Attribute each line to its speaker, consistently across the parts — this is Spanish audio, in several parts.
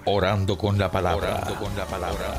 Speaker 1: Orando con la palabra. Orando con la palabra.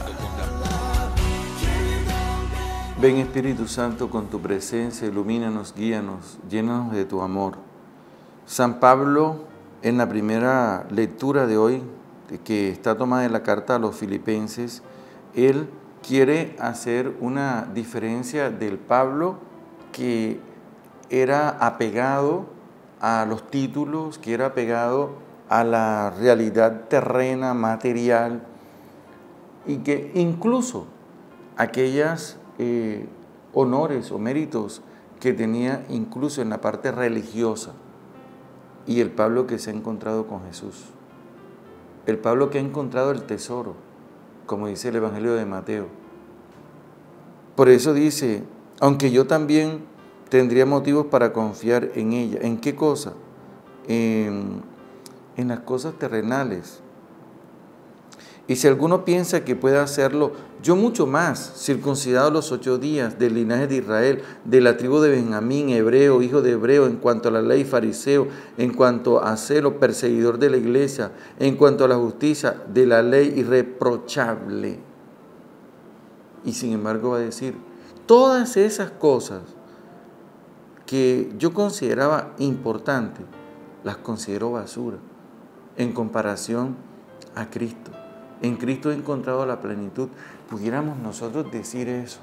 Speaker 2: Ven Espíritu Santo con tu presencia, ilumínanos, guíanos, llénanos de tu amor. San Pablo, en la primera lectura de hoy, que está tomada de la carta a los filipenses, él quiere hacer una diferencia del Pablo que era apegado a los títulos, que era apegado a la realidad terrena, material, y que incluso aquellas honores o méritos que tenía incluso en la parte religiosa, y el Pablo que se ha encontrado con Jesús, el Pablo que ha encontrado el tesoro, como dice el Evangelio de Mateo. Por eso dice, aunque yo también tendría motivos para confiar en ella. ¿En qué cosa? En las cosas terrenales. Y si alguno piensa que puede hacerlo, yo mucho más, circuncidado los 8 días, del linaje de Israel, de la tribu de Benjamín, hebreo, hijo de hebreo, en cuanto a la ley, fariseo, en cuanto a celo, perseguidor de la iglesia, en cuanto a la justicia de la ley, irreprochable. Y sin embargo va a decir, todas esas cosas que yo consideraba importantes, las considero basura en comparación a Cristo. En Cristo he encontrado la plenitud. Pudiéramos nosotros decir eso.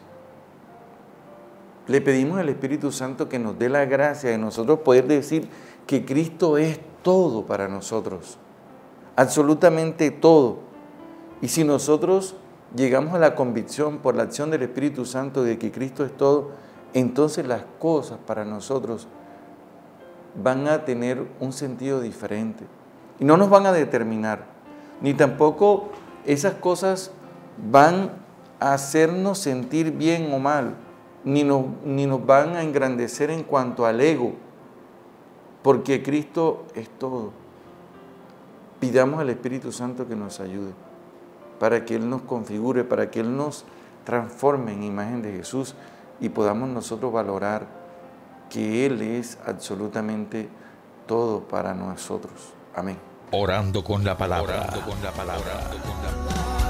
Speaker 2: Le pedimos al Espíritu Santo que nos dé la gracia de nosotros poder decir que Cristo es todo para nosotros. Absolutamente todo. Y si nosotros llegamos a la convicción por la acción del Espíritu Santo de que Cristo es todo, entonces las cosas para nosotros van a tener un sentido diferente. Y no nos van a determinar, ni tampoco esas cosas van a hacernos sentir bien o mal, ni nos van a engrandecer en cuanto al ego, porque Cristo es todo. Pidamos al Espíritu Santo que nos ayude, para que Él nos configure, para que Él nos transforme en imagen de Jesús y podamos nosotros valorar que Él es absolutamente todo para nosotros. Amén.
Speaker 1: Orando con la palabra. Orando con la palabra.